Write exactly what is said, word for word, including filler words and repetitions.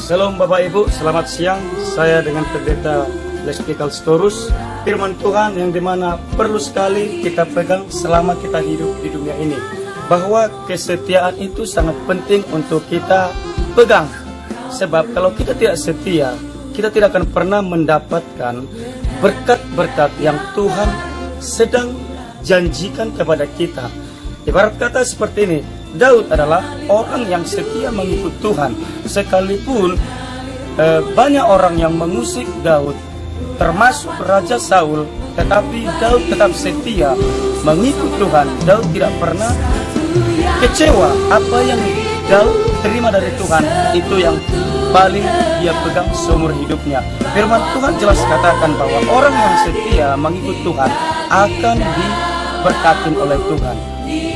Shalom Bapak Ibu, selamat siang. Saya dengan Pendeta Lesti Kalstorus. Firman Tuhan yang dimana perlu sekali kita pegang selama kita hidup di dunia ini, bahwa kesetiaan itu sangat penting untuk kita pegang. Sebab kalau kita tidak setia, kita tidak akan pernah mendapatkan berkat-berkat yang Tuhan sedang janjikan kepada kita. Ibarat kata seperti ini, Daud adalah orang yang setia mengikut Tuhan. Sekalipun eh, banyak orang yang mengusik Daud, termasuk Raja Saul, tetapi Daud tetap setia mengikut Tuhan. Daud tidak pernah kecewa. Apa yang Daud terima dari Tuhan, itu yang paling dia pegang seumur hidupnya. Firman Tuhan jelas katakan bahwa orang yang setia mengikut Tuhan akan diberkati oleh Tuhan.